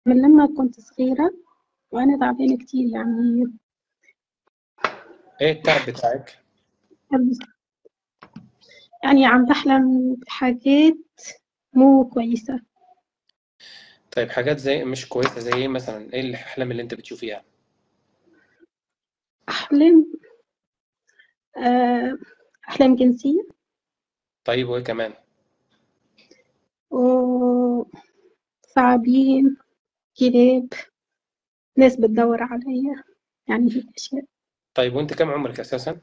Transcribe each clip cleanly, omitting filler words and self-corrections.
من لما كنت صغيرة وأنا تعبانة كتير يعني. ايه التعب بتاعك؟ يعني عم بحلم بحاجات مو كويسة. طيب حاجات زي مش كويسة زي ايه مثلا؟ ايه الاحلام اللي انت بتشوفيها؟ أحلام آه، أحلام جنسية، طيب وايه كمان؟ وثعابين، كلاب، ناس بتدور عليا، يعني هيك أشياء. طيب وانت كم عمرك اساسا؟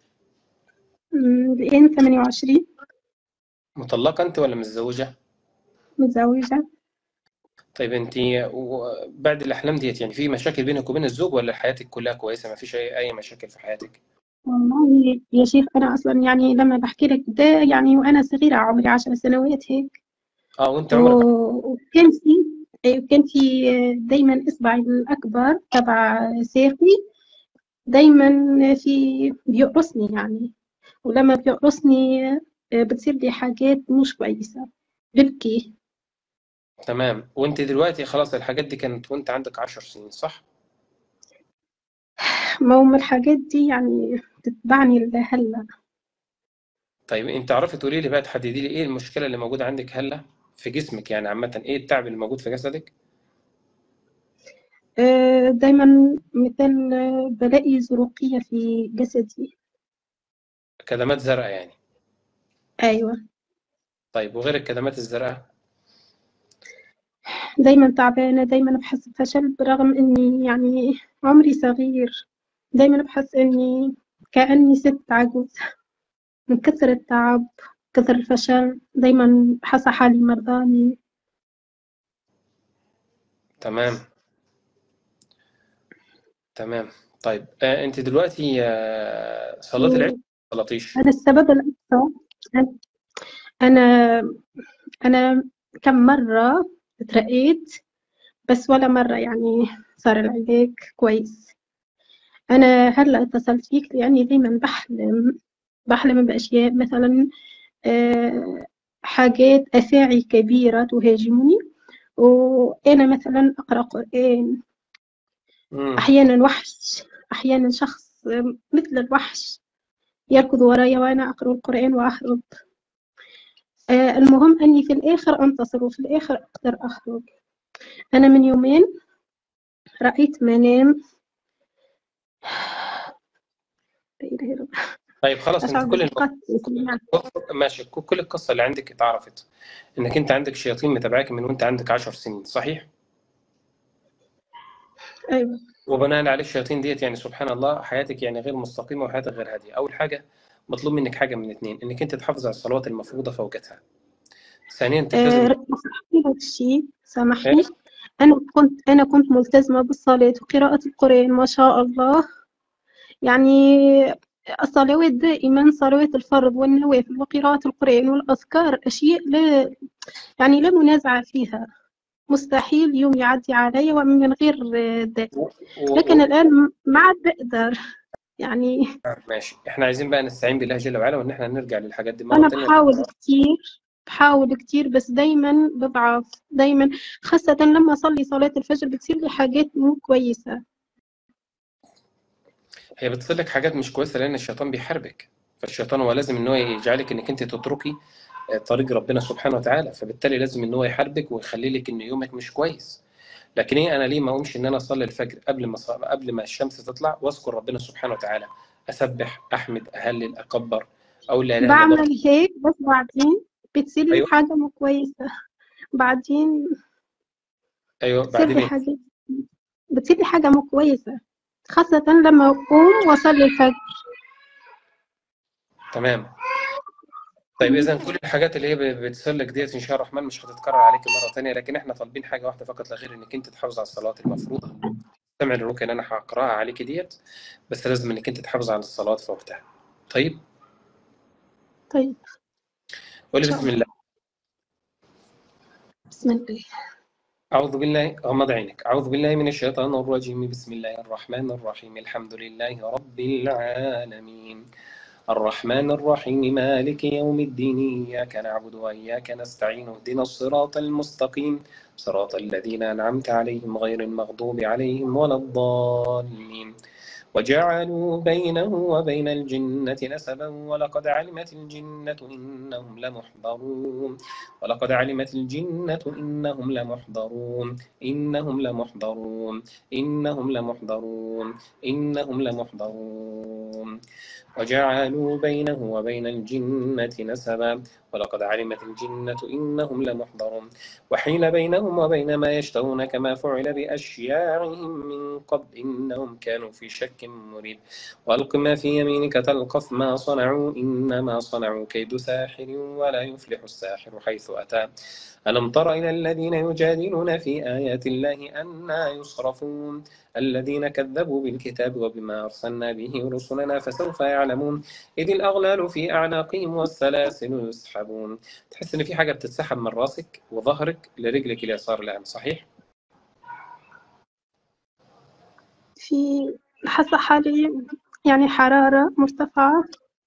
الآن 28. مطلقة انت ولا متزوجة؟ متزوجة. طيب انت بعد الاحلام ديت يعني في مشاكل بينك وبين الزوج ولا حياتك كلها كويسة ما فيش اي مشاكل في حياتك؟ والله يا شيخ أنا أصلا يعني لما بحكي لك ده يعني وأنا صغيرة عمري 10 سنوات هيك. اه وانت عمرك وكان في كان في دايما إصبعي الأكبر تبع ساقي دايما في بيقرصني يعني. ولما بيقرصني بتصير لي حاجات مش كويسة، ببكي. تمام. وانت دلوقتي خلاص الحاجات دي كانت وانت عندك 10 سنين صح؟ ما هم الحاجات دي يعني بتتبعني لهلا. طيب انت عرفت تقولي لي بقى تحددي لي ايه المشكلة اللي موجودة عندك هلا في جسمك يعني عامة ايه التعب اللي موجود في جسدك؟ دايما مثل بلاقي زروقية في جسدي. كدمات زرقاء يعني؟ أيوة. طيب وغير الكدمات الزرقاء؟ دايما تعبانة، دايما بحس بفشل برغم إني يعني عمري صغير. دايما بحس إني كأني ست عجوز من كثر التعب، كثر الفشل. دايما بحس حالي مرضاني. تمام. تمام. طيب انت دلوقتي صلاة العشاء ما صلاتيش؟ هذا السبب الأكثر. أنا أنا كم مرة ترقيت، بس ولا مرة يعني صار العلاج كويس. أنا هلأ اتصلت فيك لأني دايما بحلم بأشياء مثلا حاجات أفاعي كبيرة تهاجمني، وأنا مثلا أقرأ قرآن. امم. أحيانا وحش، أحيانا شخص مثل الوحش يركض وراي وأنا أقرأ القرآن وأهرب. المهم أني في الآخر أنتصر وفي الآخر أقدر أخرج. أنا من يومين رأيت منام. لا إله إلا الله. طيب خلاص انت أشعر كل بالقتل يعني. ماشي كل القصة اللي عندك اتعرفت انك انت عندك شياطين متابعاك من وانت عندك 10 سنين صحيح؟ أيوة. وبناء على الشياطين ديت يعني سبحان الله حياتك يعني غير مستقيمة وحياتك غير هادية. اول حاجة مطلوب منك حاجة من اتنين انك انت تحافظ على الصلوات المفروضة في وقتها. ثانيا انت مش لازم سامحني لك شيء، ايه. سامحني. أنا كنت ملتزمة بالصلاة وقراءة القرآن ما شاء الله يعني. الصلوات دائما صلوات الفرض والنوافل وقراءة القرآن والأذكار أشياء لا منازع فيها. مستحيل يوم يعدي علي ومن غير ذلك. و... و... لكن و... الآن ما عاد بقدر يعني. ماشي احنا عايزين بقى نستعين بالله جل وعلا وان احنا نرجع للحاجات دي مرة أنا تانية. بحاول كتير بس دايما بضعف دايما. خاصة لما أصلي صلاة الفجر بتصير لي حاجات مو كويسة. هي بتصير لك حاجات مش كويسه لان الشيطان بيحاربك. فالشيطان هو لازم ان هو يجعلك انك انت تتركي طريق ربنا سبحانه وتعالى. فبالتالي لازم ان هو يحاربك ويخلي لك ان يومك مش كويس. لكن ايه انا ليه ما اقومش ان انا اصلي الفجر قبل ما الشمس تطلع واذكر ربنا سبحانه وتعالى، اسبح احمد اهلل اكبر اقول لا اله الا الله. بعمل هيك بس بعدين بتصير لي ايوه. حاجة مو كويسة. بعدين ايوه بتصير بعدين لي ايه؟ حاجة بتصير لي حاجة مو كويسة، خاصة لما أقوم وأصلي الفجر. تمام. طيب اذا كل الحاجات اللي هي بتصير لك ديت ان شاء الله الرحمن مش هتتكرر عليك مره ثانيه. لكن احنا طالبين حاجه واحده فقط لا غير انك انت تحافظ على الصلاه المفروضه. سمع الركن اللي انا هقراها عليك ديت بس لازم انك انت تحافظ على الصلاه في وقتها. طيب طيب إن قولي شاء بسم الله. الله. بسم الله. اعوذ بالله غمض عينك. اعوذ بالله من الشيطان الرجيم. بسم الله الرحمن الرحيم. الحمد لله رب العالمين الرحمن الرحيم مالك يوم الدين إياك نعبد وإياك نستعين اهدنا الصراط المستقيم صراط الذين أنعمت عليهم غير المغضوب عليهم ولا الضالين وجعلوا بينه وبين الجنة نسبا ولقد علمت الجنة إنهم لمحضرون ولقد علمت الجنة إنهم لمحضرون إنهم لمحضرون إنهم لمحضرون إنهم لمحضرون وجعلوا بينه وبين الجنة نسبا ولقد علمت الجنة إنهم لمحضرون وحيل بينهم وبين ما يشتهون كما فعل بأشياعهم من قبل إنهم كانوا في شك مريب وألق ما في يمينك تلقف ما صنعوا إنما صنعوا كيد ساحر ولا يفلح الساحر حيث أتى ألم تر إلى الذين يجادلون في آيات الله أنى يصرفون الذين كذبوا بالكتاب وبما أرسلنا به رسلنا فسوف يعلمون إذ الأغلال في أعناقهم والسلاسل يسحبون. تحس إن في حاجة بتتسحب من راسك وظهرك لرجلك اليسار الآن، صحيح؟ في حاسة حالي يعني حرارة مرتفعة،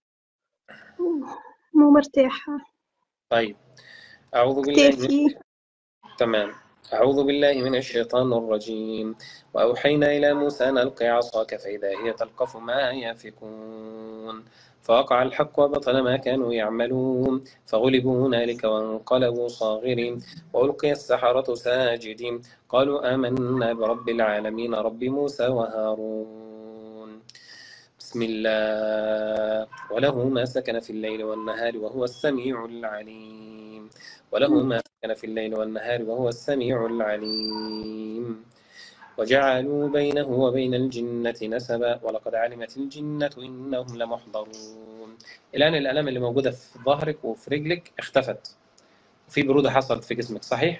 مو مرتاحة. طيب أعوذ بالله من كتافي. تمام. أعوذ بالله من الشيطان الرجيم. وأوحينا إلى موسى أن ألق عصاك فإذا هي تلقف ما يافكون فوقع الحق وبطل ما كانوا يعملون فغلبوا هنالك وانقلبوا صاغرين وألقي السحرة ساجدين قالوا آمنا برب العالمين رب موسى وهارون. بسم الله. وله ما سكن في الليل والنهار وهو السميع العليم. وله ما سكن في الليل والنهار وهو السميع العليم. وجعلوا بينه وبين الجنة نسبا ولقد علمت الجنة إنهم لمحضرون. الآن الآلام اللي موجودة في ظهرك وفي رجلك اختفت، وفي برودة حصلت في جسمك، صحيح؟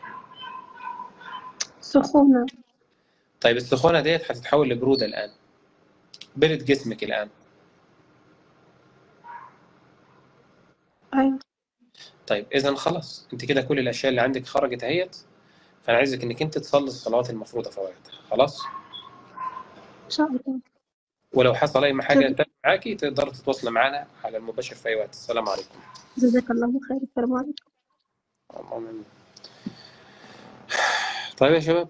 سخونة. طيب السخونة ديت هتتحول لبرودة الآن، برد جسمك الآن. أيوة. طيب إذا خلاص أنت كده كل الأشياء اللي عندك خرجت اهيت، فأنا عايزك إنك أنت تصلي الصلوات المفروضة في وقتها، خلاص؟ إن شاء الله. ولو حصل أي حاجة تانية معاكي تقدر تتواصل معنا على المباشر في أي وقت. السلام عليكم. جزاك الله خير. السلام عليكم. اللهم آمين. طيب يا شباب،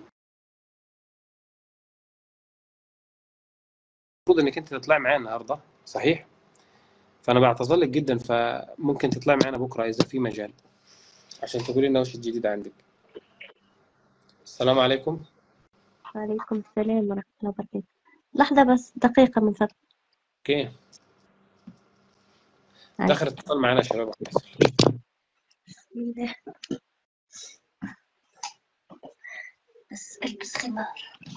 المفروض إنك أنت تطلعي معايا النهاردة، صحيح؟ فأنا بعتذر لك جدا، فممكن تطلعي معانا بكرة إذا في مجال عشان تقولي لنا وش الجديد عندك. السلام عليكم. وعليكم السلام ورحمة الله وبركاته. لحظة بس، دقيقة من فضلك. أوكي، هاي. دخل اتصال معانا يا شباب. بسم الله. بس البس خمار.